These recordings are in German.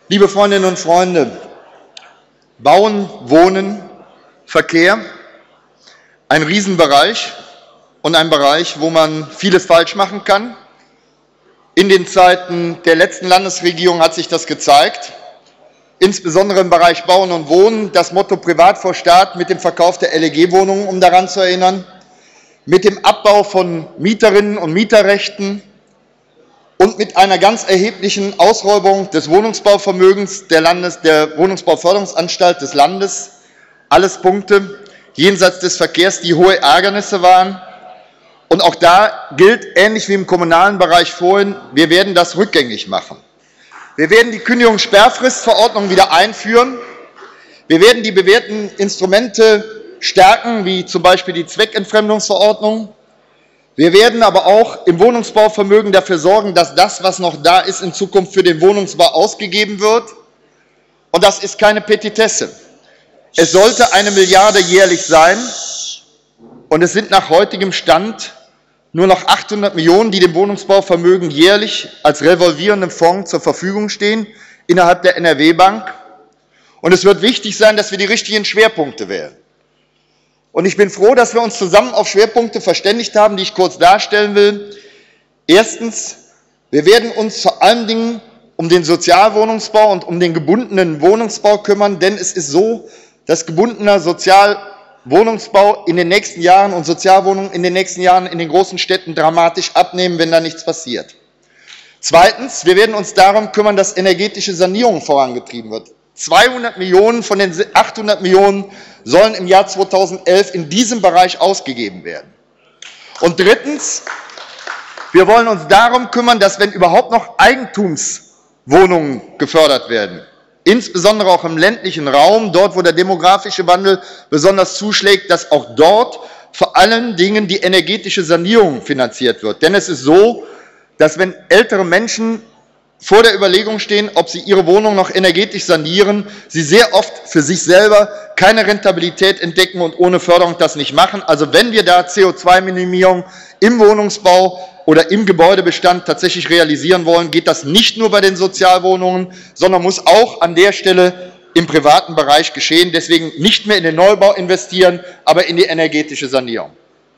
Liebe Freundinnen und Freunde, Bauen, Wohnen, Verkehr, ein Riesenbereich und ein Bereich, wo man vieles falsch machen kann. In den Zeiten der letzten Landesregierung hat sich das gezeigt, insbesondere im Bereich Bauen und Wohnen, das Motto Privat vor Staat mit dem Verkauf der LEG-Wohnungen, um daran zu erinnern, mit dem Abbau von Mieterinnen und Mieterrechten und mit einer ganz erheblichen Ausräubung des Wohnungsbauvermögens der Wohnungsbauförderungsanstalt des Landes. Alles Punkte jenseits des Verkehrs, die hohe Ärgernisse waren. Und auch da gilt, ähnlich wie im kommunalen Bereich vorhin, wir werden das rückgängig machen. Wir werden die Kündigungssperrfristverordnung wieder einführen. Wir werden die bewährten Instrumente stärken, wie zum Beispiel die Zweckentfremdungsverordnung. Wir werden aber auch im Wohnungsbauvermögen dafür sorgen, dass das, was noch da ist, in Zukunft für den Wohnungsbau ausgegeben wird. Und das ist keine Petitesse. Es sollte 1 Milliarde jährlich sein. Und es sind nach heutigem Stand nur noch 800 Millionen, die dem Wohnungsbauvermögen jährlich als revolvierendem Fonds zur Verfügung stehen innerhalb der NRW-Bank. Und es wird wichtig sein, dass wir die richtigen Schwerpunkte wählen. Und ich bin froh, dass wir uns zusammen auf Schwerpunkte verständigt haben, die ich kurz darstellen will. Erstens, wir werden uns vor allen Dingen um den Sozialwohnungsbau und um den gebundenen Wohnungsbau kümmern, denn es ist so, dass gebundener Sozialwohnungsbau in den nächsten Jahren und Sozialwohnungen in den nächsten Jahren in den großen Städten dramatisch abnehmen, wenn da nichts passiert. Zweitens, wir werden uns darum kümmern, dass energetische Sanierung vorangetrieben wird. 200 Millionen von den 800 Millionen sollen im Jahr 2011 in diesem Bereich ausgegeben werden. Und drittens, wir wollen uns darum kümmern, dass, wenn überhaupt noch Eigentumswohnungen gefördert werden, insbesondere auch im ländlichen Raum, dort, wo der demografische Wandel besonders zuschlägt, dass auch dort vor allen Dingen die energetische Sanierung finanziert wird. Denn es ist so, dass wenn ältere Menschen vor der Überlegung stehen, ob sie ihre Wohnung noch energetisch sanieren, sie sehr oft für sich selber keine Rentabilität entdecken und ohne Förderung das nicht machen. Also wenn wir da CO2-Minimierung im Wohnungsbau oder im Gebäudebestand tatsächlich realisieren wollen, geht das nicht nur bei den Sozialwohnungen, sondern muss auch an der Stelle im privaten Bereich geschehen. Deswegen nicht mehr in den Neubau investieren, aber in die energetische Sanierung.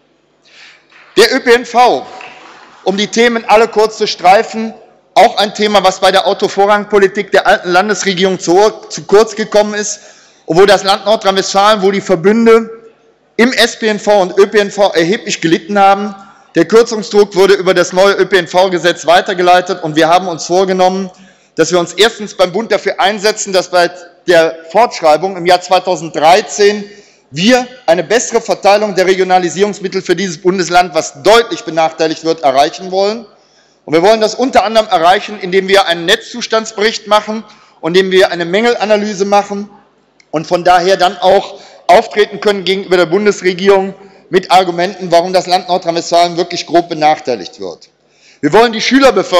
Der ÖPNV, um die Themen alle kurz zu streifen, auch ein Thema, was bei der Autovorrangpolitik der alten Landesregierung zu kurz gekommen ist und wo das Land Nordrhein-Westfalen, wo die Verbünde im SPNV und ÖPNV erheblich gelitten haben. Der Kürzungsdruck wurde über das neue ÖPNV-Gesetz weitergeleitet und wir haben uns vorgenommen, dass wir uns erstens beim Bund dafür einsetzen, dass bei der Fortschreibung im Jahr 2013 wir eine bessere Verteilung der Regionalisierungsmittel für dieses Bundesland, was deutlich benachteiligt wird, erreichen wollen. Und wir wollen das unter anderem erreichen, indem wir einen Netzzustandsbericht machen und indem wir eine Mängelanalyse machen und von daher dann auch auftreten können gegenüber der Bundesregierung mit Argumenten, warum das Land Nordrhein-Westfalen wirklich grob benachteiligt wird. Wir wollen die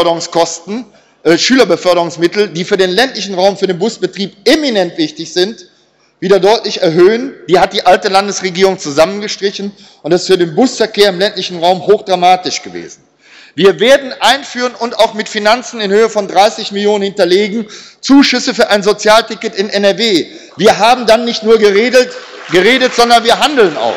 Schülerbeförderungsmittel, die für den ländlichen Raum, für den Busbetrieb eminent wichtig sind, wieder deutlich erhöhen. Die hat die alte Landesregierung zusammengestrichen und das ist für den Busverkehr im ländlichen Raum hochdramatisch gewesen. Wir werden einführen und auch mit Finanzen in Höhe von 30 Millionen hinterlegen, Zuschüsse für ein Sozialticket in NRW. Wir haben dann nicht nur geredet, sondern wir handeln auch.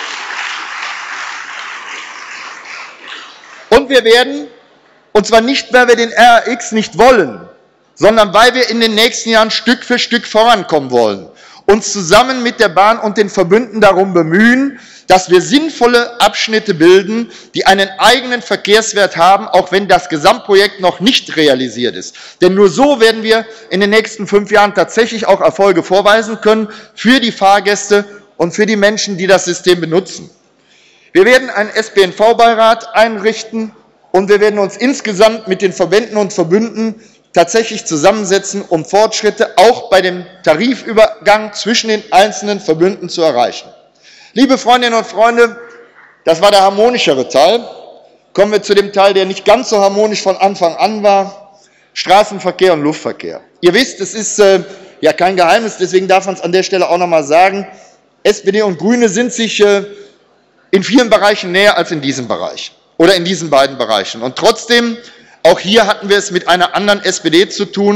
Und wir werden, und zwar nicht, weil wir den RAX nicht wollen, sondern weil wir in den nächsten Jahren Stück für Stück vorankommen wollen, uns zusammen mit der Bahn und den Verbünden darum bemühen, dass wir sinnvolle Abschnitte bilden, die einen eigenen Verkehrswert haben, auch wenn das Gesamtprojekt noch nicht realisiert ist. Denn nur so werden wir in den nächsten 5 Jahren tatsächlich auch Erfolge vorweisen können für die Fahrgäste und für die Menschen, die das System benutzen. Wir werden einen SPNV-Beirat einrichten und wir werden uns insgesamt mit den Verbänden und Verbünden tatsächlich zusammensetzen, um Fortschritte auch bei dem Tarifübergang zwischen den einzelnen Verbünden zu erreichen. Liebe Freundinnen und Freunde, das war der harmonischere Teil. Kommen wir zu dem Teil, der nicht ganz so harmonisch von Anfang an war: Straßenverkehr und Luftverkehr. Ihr wisst, es ist ja kein Geheimnis, deswegen darf man es an der Stelle auch noch mal sagen, SPD und Grüne sind sich in vielen Bereichen näher als in diesem Bereich oder in diesen beiden Bereichen. Und trotzdem, auch hier hatten wir es mit einer anderen SPD zu tun,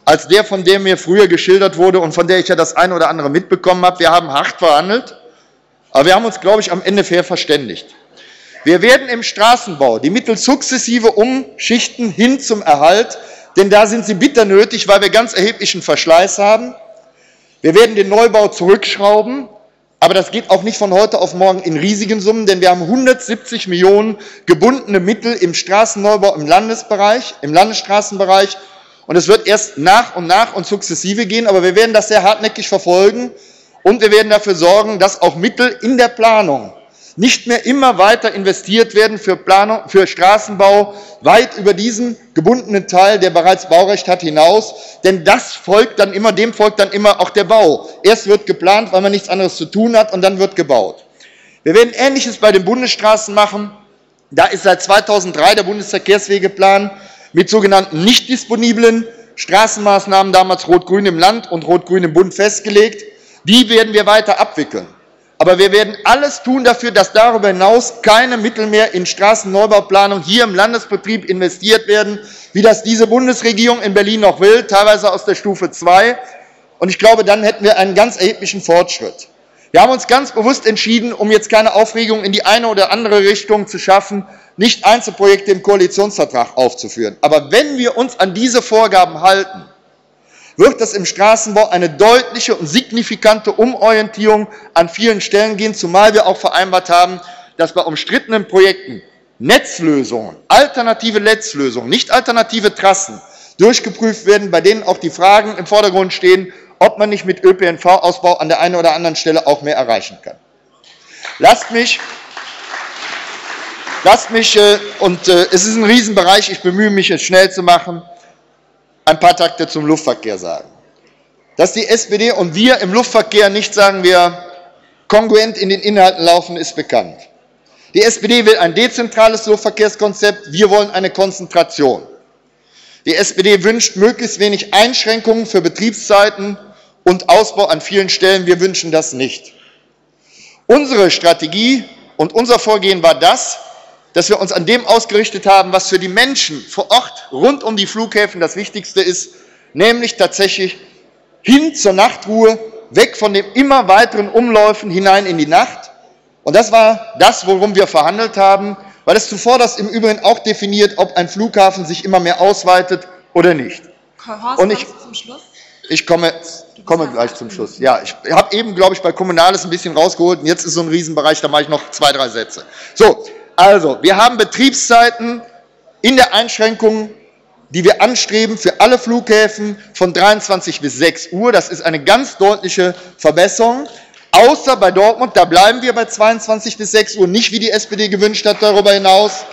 als der, von dem mir früher geschildert wurde und von der ich ja das eine oder andere mitbekommen habe. Wir haben hart verhandelt, aber wir haben uns, glaube ich, am Ende fair verständigt. Wir werden im Straßenbau die Mittel sukzessive umschichten hin zum Erhalt, denn da sind sie bitter nötig, weil wir ganz erheblichen Verschleiß haben. Wir werden den Neubau zurückschrauben, aber das geht auch nicht von heute auf morgen in riesigen Summen, denn wir haben 170 Millionen gebundene Mittel im Straßenneubau im Landesbereich, im Landesstraßenbereich. Und es wird erst nach und sukzessive gehen, aber wir werden das sehr hartnäckig verfolgen und wir werden dafür sorgen, dass auch Mittel in der Planung nicht mehr immer weiter investiert werden für Straßenbau weit über diesen gebundenen Teil, der bereits Baurecht hat, hinaus. Denn dem folgt dann immer auch der Bau. Erst wird geplant, weil man nichts anderes zu tun hat, und dann wird gebaut. Wir werden Ähnliches bei den Bundesstraßen machen. Da ist seit 2003 der Bundesverkehrswegeplan mit sogenannten nicht disponiblen Straßenmaßnahmen, damals Rot-Grün im Land und Rot-Grün im Bund, festgelegt. Die werden wir weiter abwickeln. Aber wir werden alles tun dafür, dass darüber hinaus keine Mittel mehr in StraßenneubauPlanung hier im Landesbetrieb investiert werden, wie das diese Bundesregierung in Berlin noch will, teilweise aus der Stufe 2. Und ich glaube, dann hätten wir einen ganz erheblichen Fortschritt. Wir haben uns ganz bewusst entschieden, um jetzt keine Aufregung in die eine oder andere Richtung zu schaffen, nicht Einzelprojekte im Koalitionsvertrag aufzuführen. Aber wenn wir uns an diese Vorgaben halten, wird es im Straßenbau eine deutliche und signifikante Umorientierung an vielen Stellen gehen, zumal wir auch vereinbart haben, dass bei umstrittenen Projekten Netzlösungen, alternative Netzlösungen, nicht alternative Trassen durchgeprüft werden, bei denen auch die Fragen im Vordergrund stehen, ob man nicht mit ÖPNV-Ausbau an der einen oder anderen Stelle auch mehr erreichen kann. Lasst mich, es ist ein Riesenbereich, ich bemühe mich, es schnell zu machen, ein paar Takte zum Luftverkehr sagen. Dass die SPD und wir im Luftverkehr nicht, sagen wir, kongruent in den Inhalten laufen, ist bekannt. Die SPD will ein dezentrales Luftverkehrskonzept, wir wollen eine Konzentration. Die SPD wünscht möglichst wenig Einschränkungen für Betriebszeiten und Ausbau an vielen Stellen, wir wünschen das nicht. Unsere Strategie und unser Vorgehen war das, dass wir uns an dem ausgerichtet haben, was für die Menschen vor Ort rund um die Flughäfen das Wichtigste ist, nämlich tatsächlich hin zur Nachtruhe, weg von dem immer weiteren Umläufen hinein in die Nacht. Und das war das, worum wir verhandelt haben, weil es zuvor das im Übrigen auch definiert, ob ein Flughafen sich immer mehr ausweitet oder nicht. Und ich komme gleich zum Schluss. Ja, ich habe eben, glaube ich, bei Kommunales ein bisschen rausgeholt und jetzt ist so ein Riesenbereich, da mache ich noch 2, 3 Sätze. So. Also, wir haben Betriebszeiten in der Einschränkung, die wir anstreben für alle Flughäfen von 23 bis 6 Uhr. Das ist eine ganz deutliche Verbesserung. Außer bei Dortmund, da bleiben wir bei 22 bis 6 Uhr, nicht wie die SPD gewünscht hat darüber hinaus.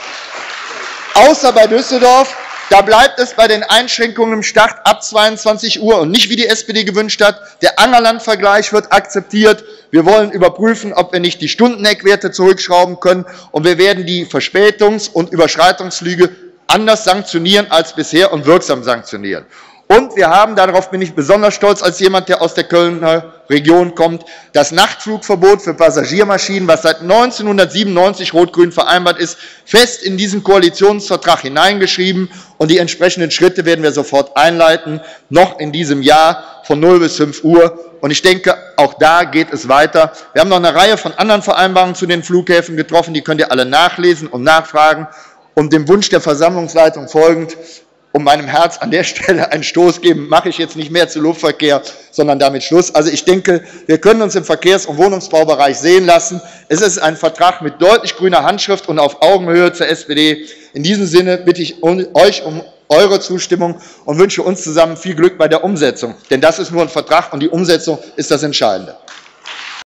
Außer bei Düsseldorf, da bleibt es bei den Einschränkungen im Start ab 22 Uhr und nicht wie die SPD gewünscht hat. Der Angerland-Vergleich wird akzeptiert. Wir wollen überprüfen, ob wir nicht die Stundeneckwerte zurückschrauben können, und wir werden die Verspätungs- und Überschreitungslüge anders sanktionieren als bisher und wirksam sanktionieren. Und wir haben, darauf bin ich besonders stolz als jemand, der aus der Kölner Region kommt, das Nachtflugverbot für Passagiermaschinen, was seit 1997 Rot-Grün vereinbart ist, fest in diesen Koalitionsvertrag hineingeschrieben, und die entsprechenden Schritte werden wir sofort einleiten, noch in diesem Jahr von 0 bis 5 Uhr. Und ich denke, auch da geht es weiter. Wir haben noch eine Reihe von anderen Vereinbarungen zu den Flughäfen getroffen, die könnt ihr alle nachlesen und nachfragen. Und dem Wunsch der Versammlungsleitung folgend, um meinem Herz an der Stelle einen Stoß geben, mache ich jetzt nicht mehr zu Luftverkehr, sondern damit Schluss. Also ich denke, wir können uns im Verkehrs- und Wohnungsbaubereich sehen lassen. Es ist ein Vertrag mit deutlich grüner Handschrift und auf Augenhöhe zur SPD. In diesem Sinne bitte ich euch um eure Zustimmung und wünsche uns zusammen viel Glück bei der Umsetzung. Denn das ist nur ein Vertrag und die Umsetzung ist das Entscheidende.